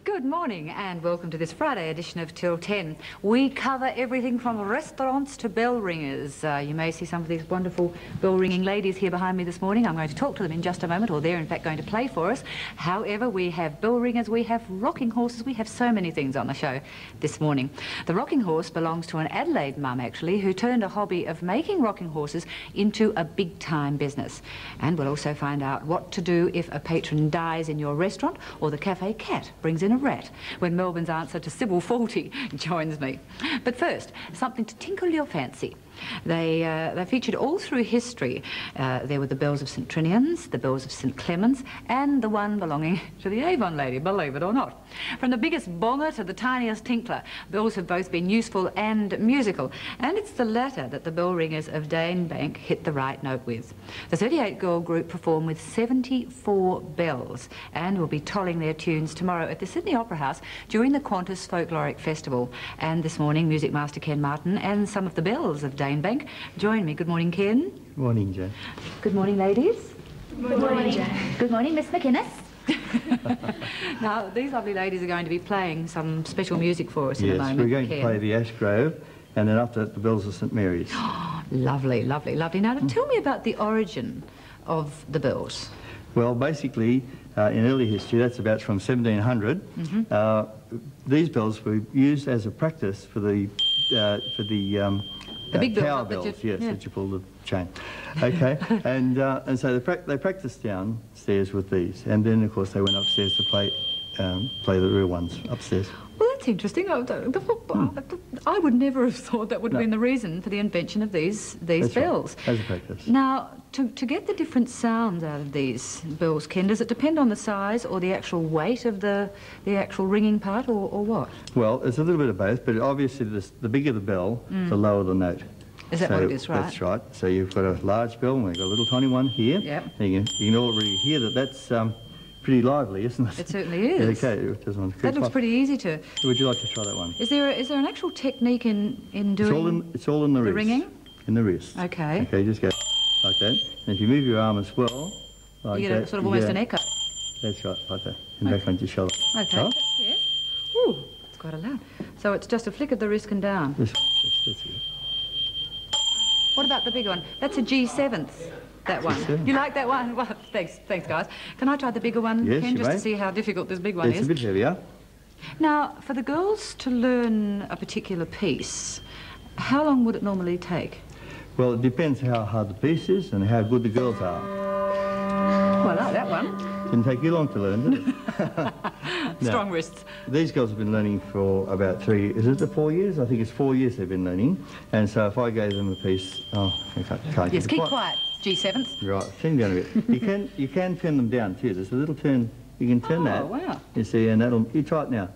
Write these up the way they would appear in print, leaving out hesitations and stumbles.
Good morning and welcome to this Friday edition of Till 10. We cover everything from restaurants to bell ringers. You may see some of these wonderful bell ringing ladies here behind me this morning. I'm going to talk to them in just a moment, or they're in fact going to play for us. However, we have bell ringers, we have rocking horses, we have so many things on the show this morning. The rocking horse belongs to an Adelaide mum actually, who turned a hobby of making rocking horses into a big time business. And we'll also find out what to do if a patron dies in your restaurant or the cafe cat brings in a rat, when Melbourne's answer to Sybil Faulty joins me. But first, something to tinkle your fancy. They featured all through history. There were the bells of St Trinian's, the bells of St Clement's, and the one belonging to the Avon lady, believe it or not. From the biggest bonger to the tiniest tinkler, bells have both been useful and musical, and it's the latter that the bell ringers of Danebank hit the right note with. The 38-girl group perform with 74 bells and will be tolling their tunes tomorrow at the Sydney Opera House during the Qantas Folkloric Festival. And this morning, Music Master Ken Martin and some of the bells of Danebank join me. Good morning, Ken. Good morning, Jen. Good morning, ladies. Good morning, Jen. Good morning, Miss McInnes. Now, these lovely ladies are going to be playing some special music for us in a moment. Yes, we're going Ken. to play the Ash Grove, and then after that, the bells of St Mary's. Lovely, lovely, lovely. Now, tell me about the origin of the bells. Well, basically, in early history, that's about from 1700, these bells were used as a practice for the big tower bells, bells, yes, that you pull the chain. Okay, and so they practiced downstairs with these, and then of course they went upstairs to play the real ones upstairs. Well, that's interesting. I would never have thought that would have been the reason for the invention of these bells. Right, as a practice. Now, to get the different sounds out of these bells, Ken, does it depend on the size or the actual weight of the actual ringing part, or what? Well, it's a little bit of both, but obviously the bigger the bell, the lower the note. Is that what it is, right? That's right. So you've got a large bell, and we've got a little tiny one here. Yep. And you can already hear that's pretty lively, isn't it? It certainly is. Okay, it doesn't. That looks pretty easy to... Would you like to try that one? Is there an actual technique in doing It's all in the wrist. ringing? In the wrist. Okay. Okay, just go like that. And if you move your arm as well, like you get that, sort of almost an echo. That's right, like that. And back onto your shoulder. Okay. Right? Yes. Ooh, it's quite loud. So it's just a flick of the wrist and down. That's it. What about the big one? That's a G7th, that one. G7. You like that one? Well, thanks, guys. Can I try the bigger one, Yes, Ken, you just may. to see how difficult this big one It's is? a bit heavier. Now, for the girls to learn a particular piece, how long would it normally take? Well, it depends how hard the piece is and how good the girls are. Well, I like that one. Didn't take you long to learn, did it? No. Strong wrists. These girls have been learning for about 3 years. Is it 4 years? I think it's 4 years they've been learning. And so if I gave them a piece... Oh, I can't Yes, keep quiet. G7th. Right, turn down a bit. You can turn them down too. There's a little turn. You can turn that. Oh, wow. You see, and that'll... You try it now.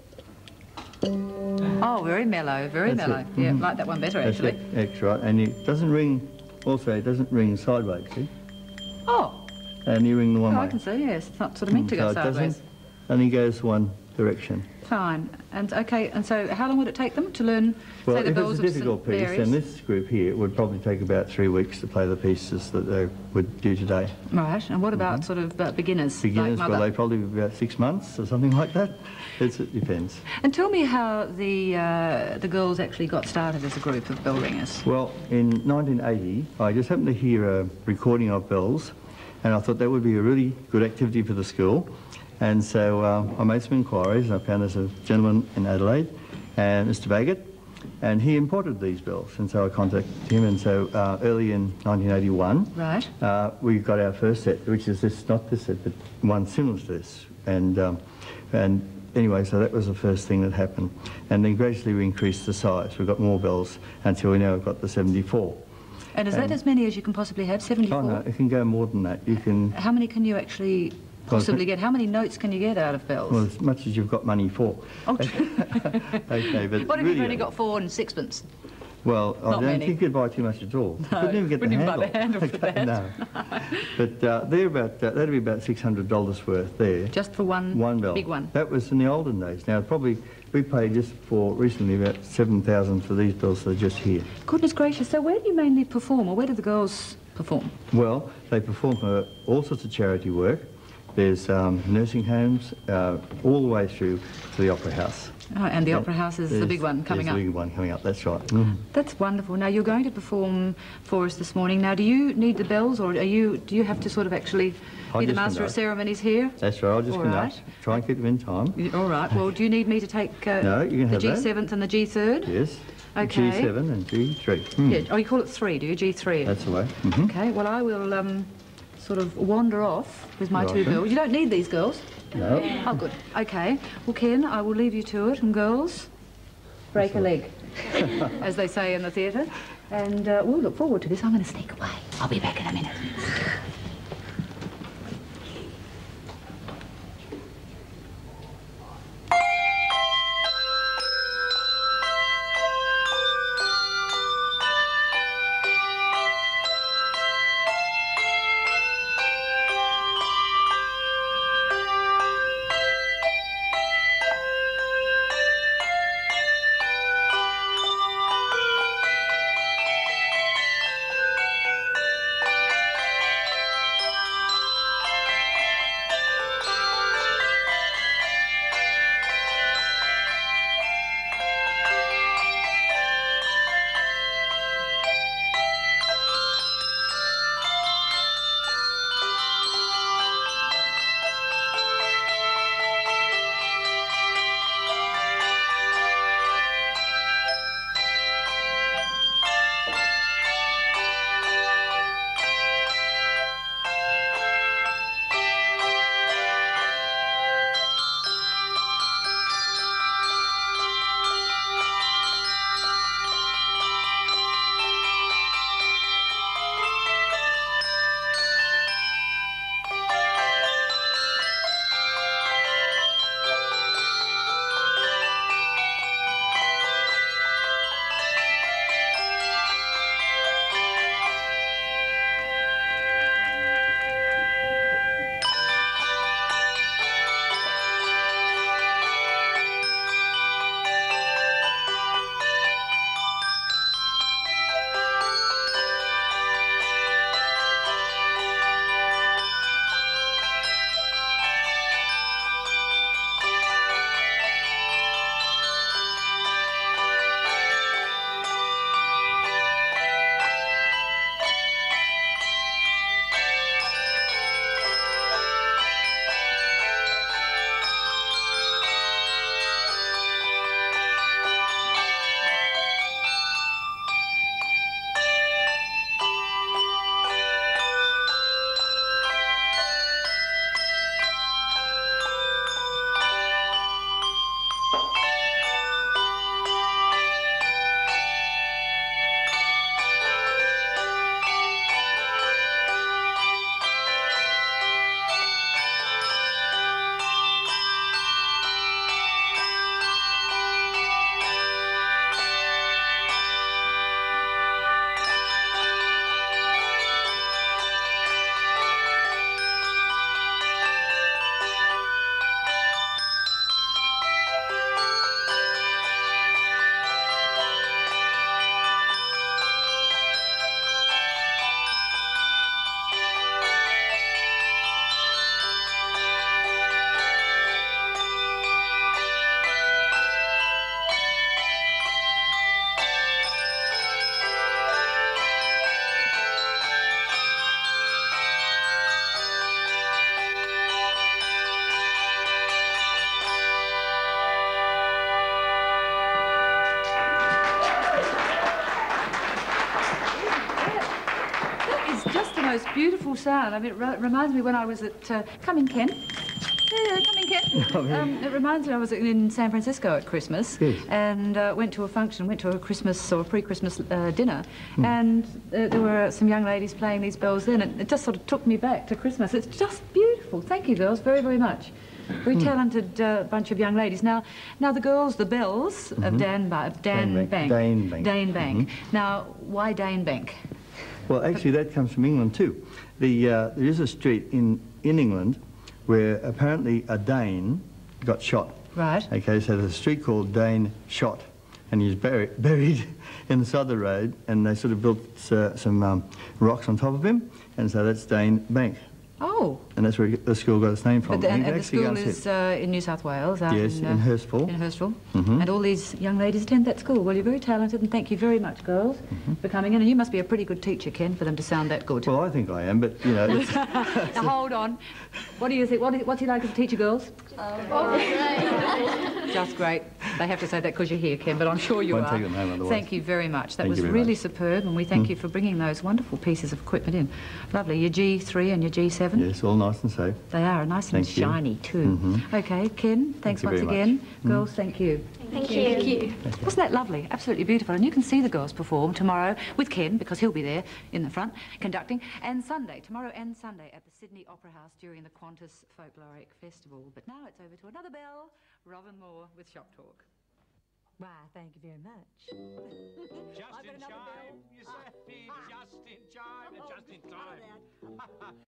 Oh, very mellow, very That's mellow. it. Yeah, like that one better, actually. That's right. And it doesn't ring... Also, it doesn't ring sideways, see? Oh. And you ring the one way. I can see, yes. It's not sort of meant to go it sideways. doesn't, only goes one direction. Fine. And okay, and so how long would it take them to learn, Well, say, the if bells it's a of St difficult piece, Mary's? then this group here, it would probably take about 3 weeks to play the pieces that they would do today. Right, and what about sort of beginners? Beginners, like well, Mother? they probably be about 6 months or something like that. It depends. And tell me how the girls actually got started as a group of bell ringers. Well, in 1980, I just happened to hear a recording of bells, and I thought that would be a really good activity for the school. And so I made some inquiries. I found there's a gentleman in Adelaide, and Mr. Baggett, and he imported these bells. And so I contacted him, and so early in 1981, Right. We got our first set, which is this, not this set, but one similar to this. And anyway, so that was the first thing that happened. And then gradually we increased the size. We got more bells until we now got the 74. And is that as many as you can possibly have, 74? Oh no, it can go more than that. You can... How many can you actually possibly get? How many notes can you get out of bells? Well, as much as you've got money for. Oh, Okay, but what if really, you've only got 4 and 6pence? well, I Not don't many. think you'd buy too much at all. You No, couldn't even get wouldn't even buy the handle. handle for that. No. But they're about, that'd be about $600 worth there. Just for one bell. big one? That was in the olden days. Now, probably, we paid just for, recently, about $7,000 for these bells that are just here. Goodness gracious, so where do you mainly perform, or where do the girls perform? Well, they perform for all sorts of charity work. There's nursing homes all the way through to the Opera House. Oh, and the Opera House is the big one coming up. The big one coming up, that's right. That's wonderful. Now, you're going to perform for us this morning. Now, do you need the bells, or do you have to sort of actually be the master of ceremonies here? That's right, I'll just conduct. Try and keep them in time. All right. Well, do you need me to take no, you can have the G7th and the G3rd? Yes. Okay. G7 and G3. Yeah. Oh, you call it 3, do you? G3? That's the way. Okay. Well, I will sort of wander off with my two girls. You don't need these girls? No. Oh, good. Okay. Well, Ken, I will leave you to it. And girls, break a leg, as they say in the theatre. And we'll look forward to this. I'm going to sneak away. I'll be back in a minute. most beautiful sound. I mean, it reminds me when I was at... come in, Ken. Yeah, come in, Ken. It reminds me I was in San Francisco at Christmas. Yes. And went to a function, went to a Christmas or pre-Christmas dinner, and there were some young ladies playing these bells then, and it just sort of took me back to Christmas. It's just beautiful. Thank you, girls, very, very much. Very talented bunch of young ladies. Now the girls, the bells of Danebank. Now, why Danebank? Well, actually, that comes from England too. There is a street in England where apparently a Dane got shot. Right. Okay, so there's a street called Dane Shot, and he's buried in the side of the road, and they sort of built some rocks on top of him, and so that's Danebank. Oh. And that's where the school got its name from. But You can and the actually go school and is sit. in New South Wales, out Yes, in Hurstville. In Hurstville. Mhm. And all these young ladies attend that school. Well, you're very talented, and thank you very much, girls, for coming in. And you must be a pretty good teacher, Ken, for them to sound that good. Well, I think I am, but, you know, it's... Now, hold on. What do you think? What's he like as a teacher, girls? Just great. They have to say that because you're here, Ken, but I'm sure you Won't are. take them home otherwise. Thank you very much. That Thank was you very really much. superb, and we thank you for bringing those wonderful pieces of equipment in. Lovely. Your G3 and your G7. Yes, all nice and safe. They are nice and Thank you. shiny too. Okay, Ken, thanks you once very again. much. Girls, thank you. Thank you. Wasn't that lovely? Absolutely beautiful. And you can see the girls perform tomorrow with Ken, because he'll be there in the front conducting, and tomorrow and Sunday at the Sydney Opera House during the Qantas Folkloric Festival. But now it's over to another bell, Robin Moore with Shop Talk. Why, thank you very much. Just in time, you say, just in time, just in time.